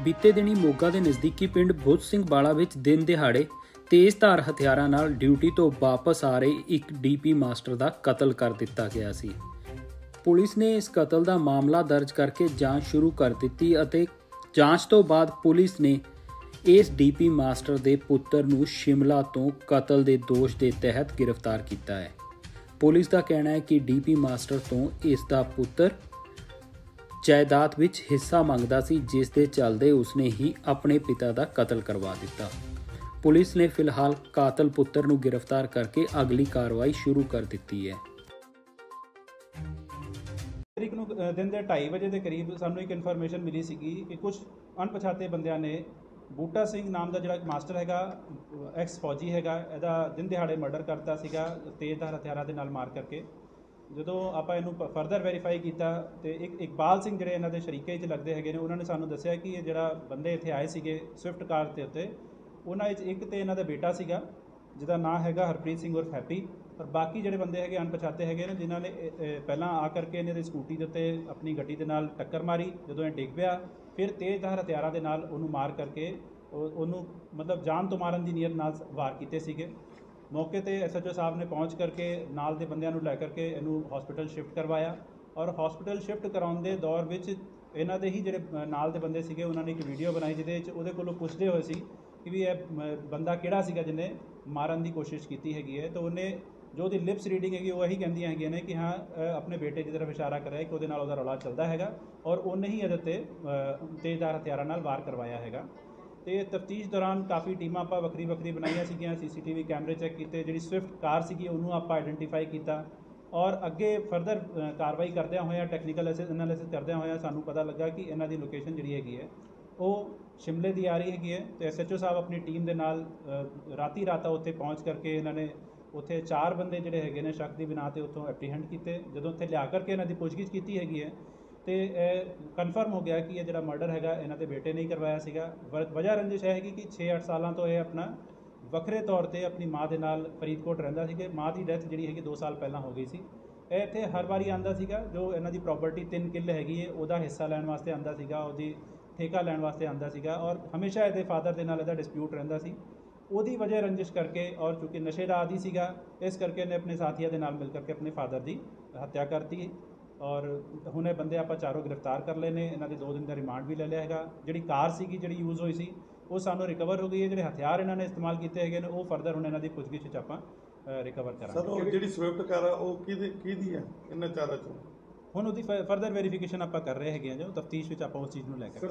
ਬੀਤੇ ਦਿਨੀ ਮੋਗਾ ਦੇ ਨਜ਼ਦੀਕੀ ਪਿੰਡ ਬੁੱਧ ਸਿੰਘ ਵਾਲਾ ਵਿੱਚ ਦਿਨ ਦਿਹਾੜੇ ਤੇਜ਼ਧਾਰ ਹਥਿਆਰਾਂ ਨਾਲ ਡਿਊਟੀ ਤੋਂ ਵਾਪਸ ਆ ਰਹੇ ਇੱਕ ਡੀਪੀ ਮਾਸਟਰ ਦਾ ਕਤਲ ਕਰ ਦਿੱਤਾ ਗਿਆ ਸੀ। ਪੁਲਿਸ ਨੇ ਇਸ ਕਤਲ ਦਾ ਮਾਮਲਾ ਦਰਜ ਕਰਕੇ ਜਾਂਚ ਸ਼ੁਰੂ ਕਰ ਦਿੱਤੀ ਅਤੇ ਜਾਂਚ ਤੋਂ ਬਾਅਦ ਪੁਲਿਸ ਨੇ ਇਸ ਡੀਪੀ ਮਾਸਟਰ ਦੇ ਪੁੱਤਰ ਨੂੰ ਸ਼ਿਮਲਾ ਤੋਂ ਕਤਲ ਦੇ ਦੋਸ਼ ਦੇ ਤਹਿਤ ਗ੍ਰਿਫਤਾਰ ਕੀਤਾ ਹੈ। ਪੁਲਿਸ ਦਾ ਕਹਿਣਾ ਹੈ ਕਿ ਡੀਪੀ ਮਾਸਟਰ ਤੋਂ ਇਸ ਦਾ ਪੁੱਤਰ ਜਾਇਦਾਦ ਵਿੱਚ ਹਿੱਸਾ ਮੰਗਦਾ ਸੀ, ਜਿਸ ਦੇ ਚੱਲਦੇ ਉਸਨੇ ਹੀ ਆਪਣੇ ਪਿਤਾ ਦਾ ਕਤਲ ਕਰਵਾ ਦਿੱਤਾ। ਪੁਲਿਸ ਨੇ ਫਿਲਹਾਲ ਕਾਤਲ ਪੁੱਤਰ ਨੂੰ ਗ੍ਰਿਫਤਾਰ ਕਰਕੇ ਅਗਲੀ ਕਾਰਵਾਈ ਸ਼ੁਰੂ ਕਰ ਦਿੱਤੀ ਹੈ। ਤਰੀਕ ਨੂੰ ਦਿਨ ਦੇ 2:30 ਵਜੇ ਦੇ ਕਰੀਬ ਸਾਨੂੰ ਇੱਕ ਇਨਫੋਰਮੇਸ਼ਨ ਮਿਲੀ ਸੀਗੀ ਕਿ ਕੁਝ ਅਣਪਛਾਤੇ ਬੰਦਿਆਂ ਨੇ ਬੂਟਾ ਸਿੰਘ ਨਾਮ ਦਾ ਜਿਹੜਾ ਮਾਸਟਰ ਹੈਗਾ, ਐਕਸ ਫੌਜੀ ਹੈਗਾ, ਇਹਦਾ ਦਿਨ ਦਿਹਾੜੇ ਮਰਡਰ ਕਰਤਾ ਸੀਗਾ ਤੇਜ਼ਧਾਰ ਹਥਿਆਰਾਂ ਦੇ ਨਾਲ ਮਾਰ ਕਰਕੇ। ਜਦੋਂ ਆਪਾਂ ਇਹਨੂੰ ਫਰਦਰ ਵੈਰੀਫਾਈ ਕੀਤਾ ਤੇ ਇਕਬਾਲ ਸਿੰਘ ਜਿਹੜੇ ਇਹਨਾਂ ਦੇ ਸ਼ਰੀਕੇ 'ਚ ਲੱਗਦੇ ਹੈਗੇ ਨੇ, ਉਹਨਾਂ ਨੇ ਸਾਨੂੰ ਦੱਸਿਆ ਕਿ ਇਹ ਜਿਹੜਾ ਬੰਦੇ ਇੱਥੇ ਆਏ ਸੀਗੇ ਸਵਿਫਟ ਕਾਰ ਦੇ ਉੱਤੇ, ਉਹਨਾਂ ਵਿੱਚ ਇੱਕ ਤੇ ਇਹਨਾਂ ਦਾ ਬੇਟਾ ਸੀਗਾ ਜਿਹਦਾ ਨਾਂ ਹੈਗਾ ਹਰਪ੍ਰੀਤ ਸਿੰਘ ਉਰਫ ਹੈਪੀ, ਔਰ ਬਾਕੀ ਜਿਹੜੇ ਬੰਦੇ ਹੈਗੇ ਅਣਪਛਾਤੇ ਹੈਗੇ ਨੇ, ਜਿਨ੍ਹਾਂ ਨੇ ਪਹਿਲਾਂ ਆ ਕਰਕੇ ਇਹਨਾਂ ਦੀ ਸਕੂਟੀ ਦੇ ਉੱਤੇ ਆਪਣੀ ਗੱਡੀ ਦੇ ਨਾਲ ਟੱਕਰ ਮਾਰੀ। ਜਦੋਂ ਇਹ ਡਿੱਗ ਪਿਆ ਫਿਰ ਤੇਜ਼ਧਾਰ ਹਥਿਆਰਾਂ ਦੇ ਨਾਲ ਉਹਨੂੰ ਮਾਰ ਕਰਕੇ ਉਹਨੂੰ ਮਤਲਬ ਜਾਨ ਤੋਂ ਮਾਰਨ ਦੀ ਨੀਅਤ ਨਾਲ ਵਾਰ ਕੀਤੇ ਸੀਗੇ। ਮੌਕੇ ਤੇ SHO ਸਾਹਿਬ ਨੇ ਪਹੁੰਚ ਕਰਕੇ ਨਾਲ ਦੇ ਬੰਦਿਆਂ ਨੂੰ ਲੈ ਕਰਕੇ ਇਹਨੂੰ ਹਸਪੀਟਲ ਸ਼ਿਫਟ ਕਰਵਾਇਆ, ਔਰ ਹਸਪੀਟਲ ਸ਼ਿਫਟ ਕਰਾਉਣ ਦੇ ਦੌਰ ਵਿੱਚ ਇਹਨਾਂ ਦੇ ਹੀ ਜਿਹੜੇ ਨਾਲ ਦੇ ਬੰਦੇ ਸੀਗੇ ਉਹਨਾਂ ਨੇ ਇੱਕ ਵੀਡੀਓ ਬਣਾਈ ਜਿਹਦੇ ਵਿੱਚ ਉਹਦੇ ਕੋਲੋਂ ਪੁੱਛਦੇ ਹੋਏ ਸੀ ਕਿ ਵੀ ਇਹ ਬੰਦਾ ਕਿਹੜਾ ਸੀਗਾ ਜਿਹਨੇ ਮਾਰਨ ਦੀ ਕੋਸ਼ਿਸ਼ ਕੀਤੀ ਹੈਗੀ ਹੈ। ਤਾਂ ਉਹਨੇ ਜੋ ਉਹਦੀ ਲਿਪਸ ਰੀਡਿੰਗ ਹੈਗੀ ਉਹ ਇਹੀ ਕਹਿੰਦੀਆਂ ਹੈਗੀਆਂ ਨੇ ਕਿ ਹਾਂ ਆਪਣੇ ਬੇਟੇ ਦੀ ਤਰਫ ਇਸ਼ਾਰਾ ਕਰ ਰਿਹਾ ਕਿ ਉਹਦੇ ਨਾਲ ਉਹਦਾ ਰੌਲਾ ਚੱਲਦਾ ਹੈਗਾ, ਔਰ ਉਹਨੇ ਹੀ ਇਹਦੇ 'ਤੇ ਤੇਜ਼ਧਾਰ ਹਥਿਆਰਾਂ ਨਾਲ ਵਾਰ ਕਰਵਾਇਆ ਹੈਗਾ। ਤੇ ਤਫਤੀਸ਼ ਦੌਰਾਨ ਕਾਫੀ ਟੀਮਾਂ ਆਪਾਂ ਵੱਖਰੀ ਬਣਾਈਆਂ ਸੀਗੀਆਂ, CCTV ਕੈਮਰੇ ਚੈੱਕ ਕੀਤੇ, ਜਿਹੜੀ ਸਵਿਫਟ ਕਾਰ ਸੀਗੀ ਉਹਨੂੰ ਆਪਾਂ ਆਈਡੈਂਟੀਫਾਈ ਕੀਤਾ, ਔਰ ਅੱਗੇ ਫਰਦਰ ਕਾਰਵਾਈ ਕਰਦਿਆਂ ਹੋਇਆਂ ਟੈਕਨੀਕਲ ਐਨਾਲਿਸਿਸ ਕਰਦਿਆਂ ਹੋਇਆਂ ਸਾਨੂੰ ਪਤਾ ਲੱਗਾ ਕਿ ਇਹਨਾਂ ਦੀ ਲੋਕੇਸ਼ਨ ਜਿਹੜੀ ਹੈਗੀ ਹੈ ਉਹ ਸ਼ਿਮਲੇ ਦੀ ਆ ਰਹੀ ਹੈਗੀ ਹੈ। ਤੇ SHO ਸਾਹਿਬ ਆਪਣੀ ਟੀਮ ਦੇ ਨਾਲ ਰਾਤਾ ਉੱਥੇ ਪਹੁੰਚ ਕਰਕੇ ਇਹਨਾਂ ਨੇ ਉੱਥੇ 4 ਬੰਦੇ ਜਿਹੜੇ ਹੈਗੇ ਨੇ ਸ਼ੱਕ ਦੀ ਬਿਨਾਂ 'ਤੇ ਉੱਥੋਂ ਐਪਰੀਹੈਂਡ ਕੀਤੇ। ਜਦੋਂ ਉੱਥੇ ਲਿਆ ਕਰਕੇ ਇਹਨਾਂ ਦੀ ਪੁੱਛਗਿੱਛ ਕੀਤੀ ਹੈਗੀ ਹੈ ਤੇ ਕਨਫਰਮ ਹੋ ਗਿਆ ਕਿ ਇਹ ਜਿਹੜਾ ਮਰਡਰ ਹੈਗਾ ਇਹਨਾਂ ਦੇ ਬੇਟੇ ਨੇ ਹੀ ਕਰਵਾਇਆ ਸੀਗਾ। ਵਜ੍ਹਾ ਰੰਜਿਸ਼ ਹੈ ਹੈਗੀ ਕਿ 6-8 ਸਾਲਾਂ ਤੋਂ ਇਹ ਆਪਣਾ ਵੱਖਰੇ ਤੌਰ 'ਤੇ ਆਪਣੀ ਮਾਂ ਦੇ ਨਾਲ ਫਰੀਦਕੋਟ ਰਹਿੰਦਾ ਸੀ। ਕਿ ਮਾਂ ਦੀ ਡੈਥ ਜਿਹੜੀ ਹੈਗੀ 2 ਸਾਲ ਪਹਿਲਾਂ ਹੋ ਗਈ ਸੀ। ਇਹ ਇੱਥੇ ਹਰ ਵਾਰੀ ਆਉਂਦਾ ਸੀਗਾ, ਜੋ ਇਹਨਾਂ ਦੀ ਪ੍ਰੋਪਰਟੀ 3 ਕਿੱਲੇ ਹੈਗੀ ਹੈ ਉਹਦਾ ਹਿੱਸਾ ਲੈਣ ਵਾਸਤੇ ਆਉਂਦਾ ਸੀਗਾ, ਉਹਦੀ ਠੇਕਾ ਲੈਣ ਵਾਸਤੇ ਆਉਂਦਾ ਸੀਗਾ, ਔਰ ਹਮੇਸ਼ਾ ਇਹਦੇ ਫਾਦਰ ਦੇ ਨਾਲ ਇਹਦਾ ਡਿਸਪਿਊਟ ਰਹਿੰਦਾ ਸੀ। ਉਹਦੀ ਵਜ੍ਹਾ ਰੰਜਿਸ਼ ਕਰਕੇ ਔਰ ਚੂँਕਿ ਨਸ਼ੇ ਦਾ ਆਦੀ ਸੀਗਾ, ਇਸ ਕਰਕੇ ਇਹਨੇ ਆਪਣੇ ਸਾਥੀਆਂ ਦੇ ਨਾਲ ਮਿਲ ਕਰਕੇ ਆਪਣੇ ਫਾਦਰ ਦੀ ਹੱਤਿਆ ਕਰਤੀ। ਔਰ ਹੁਣ ਇਹ ਬੰਦੇ ਆਪਾਂ ਚਾਰੋਂ ਗ੍ਰਿਫਤਾਰ ਕਰ ਲਏ ਨੇ, ਇਹਨਾਂ ਦੇ 2 ਦਿਨ ਦਾ ਰਿਮਾਂਡ ਵੀ ਲੈ ਲਿਆ ਹੈਗਾ। ਜਿਹੜੀ ਕਾਰ ਸੀਗੀ ਜਿਹੜੀ ਯੂਜ਼ ਹੋਈ ਸੀ ਉਹ ਸਾਨੂੰ ਰਿਕਵਰ ਹੋ ਗਈ ਹੈ। ਜਿਹੜੇ ਹਥਿਆਰ ਇਹਨਾਂ ਨੇ ਇਸਤੇਮਾਲ ਕੀਤੇ ਹੈਗੇ ਨੇ ਉਹ ਫਰਦਰ ਹੁਣ ਇਹਨਾਂ ਦੀ ਪੁੱਛਗਿੱਛ 'ਚ ਆਪਾਂ ਰਿਕਵਰ ਕਰਾਂਗੇ। ਸਰ ਉਹ ਜਿਹੜੀ ਸਵਿਫਟ ਕਾਰ ਆ ਉਹ ਕਿਹਦੀ ਹੈ ਇਹਨਾਂ ਚਾਰਾਂ 'ਚੋਂ? ਹੁਣ ਉਹਦੀ ਫਰਦਰ ਵੈਰੀਫਿਕੇਸ਼ਨ ਆਪਾਂ ਕਰ ਰਹੇ ਹੈਗੇ ਆ, ਜੋ ਤਫਤੀਸ਼ ਵਿੱਚ ਆਪਾਂ ਉਸ ਚੀਜ਼ ਨੂੰ ਲੈ ਕੇ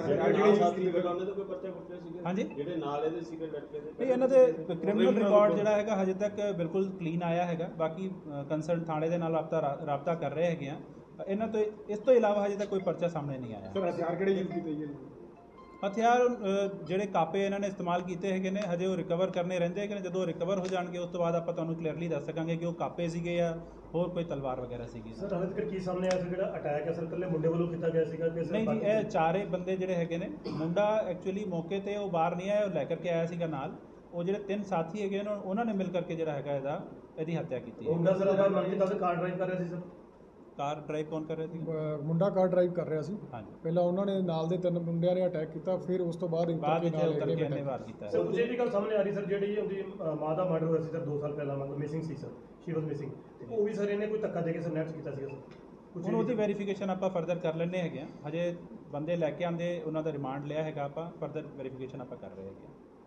ਹਾਂਜੀ ਜਿਹੜੇ ਨਾਲ ਇਹਦੇ ਸੀਗੇ ਲੜਕੇ ਦੇ ਇਹਨਾਂ ਦੇ ਕ੍ਰਿਮੀਨਲ ਰਿਕਾਰਡ ਜਿਹੜਾ ਹੈਗਾ ਹਜੇ ਤੱਕ ਬਿਲਕੁਲ ਕਲੀਨ ਆਇਆ ਹੈਗਾ। ਬਾਕੀ ਕੰਸਰਨ ਥਾਣੇ ਦੇ ਨਾਲ ਰਾਬਤਾ ਕਰ ਰਹੇ ਹੈਗੇ ਆ। ਇਹਨਾਂ ਤੋਂ ਇਸ ਤੋਂ ਇਲਾਵਾ ਹਜੇ ਤੱਕ ਕੋਈ ਪਰਚਾ ਸਾਹਮਣੇ ਨਹੀਂ ਆਇਆ। ਸਰ ਹਥਿਆਰ ਕਿਹੜੇ ਯੂਜ਼ ਕੀਤੇ ਜੀ? ਹਥਿਆਰ ਜਿਹੜੇ ਕਾਪੇ ਇਹਨਾਂ ਨੇ ਇਸਤੇਮਾਲ ਕੀਤੇ ਹੈਗੇ ਨੇ ਹਜੇ ਉਹ ਰਿਕਵਰ ਕਰਨੇ ਰਹਿੰਦੇ ਹੈਗੇ ਨੇ। ਜਦੋਂ ਰਿਕਵਰ ਹੋ ਜਾਣਗੇ ਉਸ ਤੋਂ ਬਾਅਦ ਆਪਾਂ ਤੁਹਾਨੂੰ ਕਲੀਅਰਲੀ ਦੱਸ ਸਕਾਂਗੇ ਕਿ ਉਹ ਕਾਪੇ ਸੀਗੇ ਜਾਂ ਹੋਰ ਕੋਈ ਤਲਵਾਰ ਵਗੈਰਾ ਸੀਗੀ। ਸਰ ਹਾਲੇ ਤੱਕ ਕੀ ਸਾਹਮਣੇ ਆਇਆ ਸੀ ਜਿਹੜਾ ਅਟੈਕ ਹੈ ਸਰ ਇਕੱਲੇ ਮੁੰਡੇ ਵੱਲੋਂ ਕੀਤਾ ਗਿਆ ਸੀਗਾ ਕਿ ਨਹੀਂ ਜੀ, ਇਹ 4 ਬੰਦੇ ਜਿਹੜੇ ਹੈਗੇ ਨੇ, ਮੁੰਡਾ ਐਕਚੁਅਲੀ ਮੌਕੇ 'ਤੇ ਉਹ ਬਾਹਰ ਨਹੀਂ ਆਇਆ, ਉਹ ਲੈ ਕਰਕੇ ਆਇਆ ਸੀਗਾ ਨਾਲ। ਉਹ ਜਿਹੜੇ 3 ਸਾਥੀ ਹੈਗੇ ਨੇ ਉਹਨਾਂ ਨੇ ਮਿਲ ਕਰਕੇ ਜਿਹੜਾ ਹੈਗਾ ਇਹਦੀ ਹੱਤਿਆ ਕੀਤੀ। ਮੁੰਡਾ ਸਰ ਆਪਾਂ ਮੰਨ ਕੇ ਚੱਲਦੇ ਕਾਰ ਡਰਾਈਵ ਕਰ ਰਿਹਾ ਸੀ। ਸਰ ਕਾਰ ਡਰਾਈਵ ਕੌਣ ਕਰ ਰਿਹਾ ਸੀ? ਮੁੰਡਾ ਕਾਰ ਡਰਾਈਵ ਕਰ ਰਿਹਾ ਸੀ। ਹਾਂਜੀ, ਪਹਿਲਾਂ ਉਹਨਾਂ ਨੇ ਨਾਲ ਦੇ 3 ਮੁੰਡਿਆਂ ਨੇ ਅਟੈਕ ਕੀਤਾ, ਫਿਰ ਉਸ ਤੋਂ ਬਾਅਦ ਉਤਰ ਕੇ ਇਹਨੇ ਵਾਰ ਕੀਤਾ। ਸਰ ਕੁਝ ਇਹ ਵੀ ਗੱਲ ਸਾਹਮਣੇ ਆ ਰਹੀ ਸਰ, ਜਿਹੜੀ ਉਹਦੀ ਮਾਂ ਦਾ ਮਰਡਰ ਹੋਇਆ ਸੀ ਸਰ 2 ਸਾਲ ਪਹਿਲਾਂ, ਮਤਲਬ ਮਿਸਿੰਗ ਸੀ ਸਰ, ਸ਼ੀ ਵਾਸ ਮਿਸਿੰਗ, ਉਹ ਵੀ ਸਰ ਇਹਨੇ ਕੋਈ ਧੱਕਾ ਦੇ ਕੇ ਸਰ ਨੈਕਸਟ ਕੀਤਾ ਸੀਗਾ ਸਰ। ਹੁਣ ਉਹਦੀ ਵੈਰੀਫਿਕੇਸ਼ਨ ਆਪਾਂ ਫਰਦਰ ਕਰ ਲੈਂਦੇ ਹੈਗੇ ਆ। ਹਜੇ ਬੰਦੇ ਲੈ ਕੇ ਆਂਦੇ, ਉਹਨਾਂ ਦਾ ਰਿਮਾਂਡ ਲਿਆ ਹੈਗਾ, ਆਪਾਂ ਫਰਦਰ ਵੈਰੀਫਿਕੇਸ਼ਨ ਆਪਾਂ ਕਰ ਰਹੇ ਹੈਗੇ ਆ।